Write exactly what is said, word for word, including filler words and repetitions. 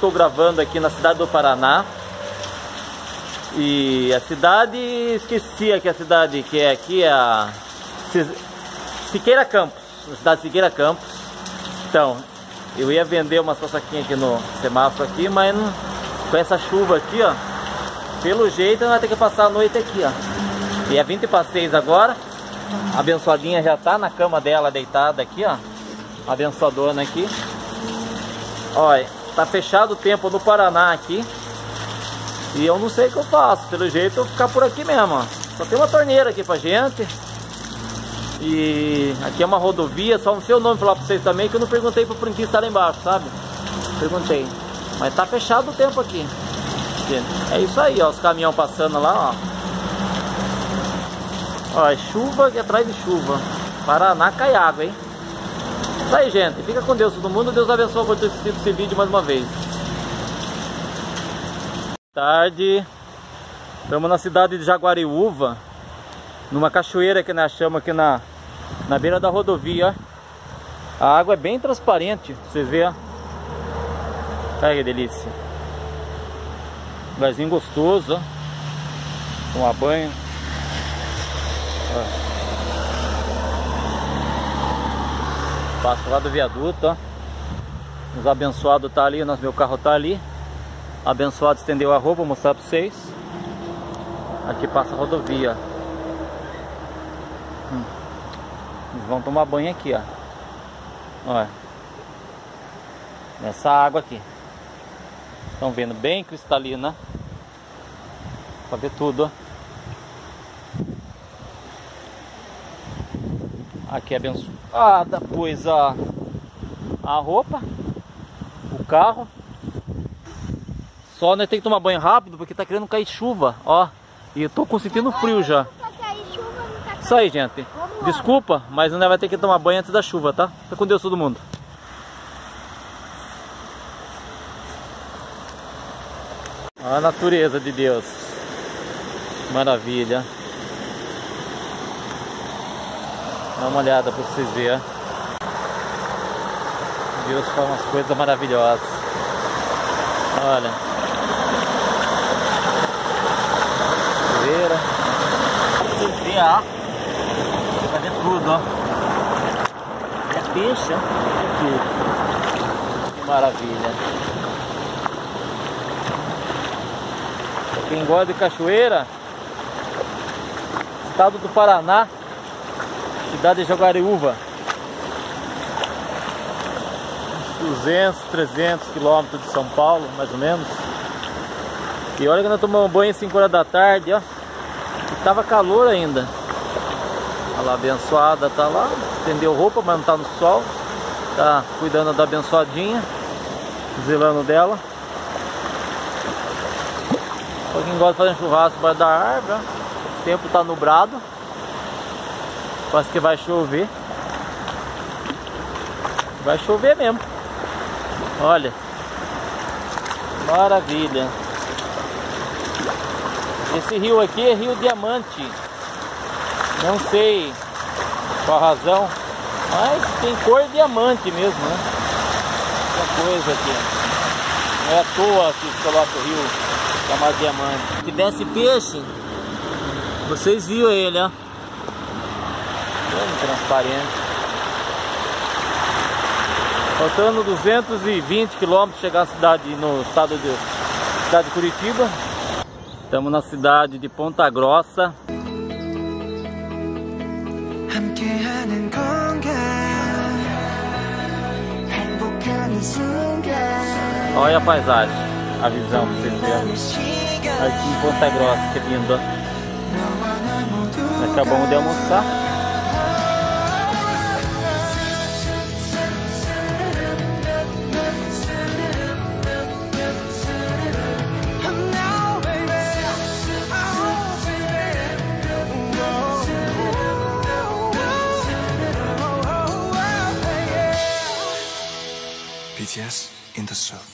estou gravando aqui na cidade do Paraná. E a cidade, esqueci aqui a cidade que é aqui, a Siqueira Campos, a cidade de Siqueira Campos. Então, eu ia vender umas saquinhas aqui no semáforo aqui, mas não, com essa chuva aqui, ó, pelo jeito nós vamos ter que passar a noite aqui, ó. E é vinte para seis agora. A abençoadinha já tá na cama dela deitada aqui, ó. A abençoadona aqui. Olha, tá fechado o tempo no Paraná aqui. E eu não sei o que eu faço. Pelo jeito eu vou ficar por aqui mesmo, ó. Só tem uma torneira aqui pra gente. E aqui é uma rodovia. Só não sei o nome pra falar pra vocês também, que eu não perguntei pro frentista lá embaixo, sabe? Perguntei. Mas tá fechado o tempo aqui. É isso aí, ó. Os caminhões passando lá, ó. Ó, é chuva e atrás de chuva. Paraná cai água, hein? Isso aí, gente. Fica com Deus todo mundo. Deus abençoe por ter assistido esse vídeo mais uma vez. Tarde. Estamos na cidade de Jaguariúva, numa cachoeira que nós achamos aqui na, na beira da rodovia. A água é bem transparente, você vê. Olha que delícia. Lugarzinho gostoso, ó. Tomar banho. Ó. Passo lá do viaduto, ó. Os abençoados tá ali, nosso meu carro tá ali. Abençoado estendeu a roupa, vou mostrar pra vocês. Aqui passa a rodovia. Hum. Eles vão tomar banho aqui, ó. Olha. Nessa água aqui. Estão vendo, bem cristalina. Pra ver tudo, ó. Aqui é abençoada, pois a, a roupa, o carro. Só nós tem que tomar banho rápido porque tá querendo cair chuva, ó. E eu tô sentindo frio já. Isso aí, gente. Desculpa, mas nós vai ter que tomar banho antes da chuva, tá? Fica com Deus todo mundo. Olha a natureza de Deus. Maravilha. Dá uma olhada pra vocês verem. Deus faz umas coisas maravilhosas. Olha. Cachoeira. Vocês veem, ó. Vai ver tudo, ó. É peixe, ó. É tudo. Que maravilha. Pra quem gosta de cachoeira, estado do Paraná, cidade de Jaguariúva. duzentos, trezentos quilômetros de São Paulo, mais ou menos. E olha que nós tomamos banho às cinco horas da tarde, ó. E tava calor ainda. Olha lá, a abençoada tá lá. Estendeu roupa, mas não tá no sol. Tá cuidando da abençoadinha, zelando dela. Pra quem gosta de fazer um churrasco debaixo da árvore, ó. O tempo tá nublado. Parece que vai chover. Vai chover mesmo. Olha. Maravilha. Esse rio aqui é Rio Diamante. Não sei qual a razão, mas tem cor diamante mesmo, né? Essa coisa aqui. Não é à toa que coloca o rio chamado diamante. Se tivesse peixe, vocês viram ele, ó. Bem transparente. Faltando duzentos e vinte quilômetros chegar à cidade, no estado de, cidade de Curitiba. Estamos na cidade de Ponta Grossa. Olha a paisagem, a visão que vocês verem aqui em Ponta Grossa, que lindo. Nós acabamos de almoçar. B T S in the soup.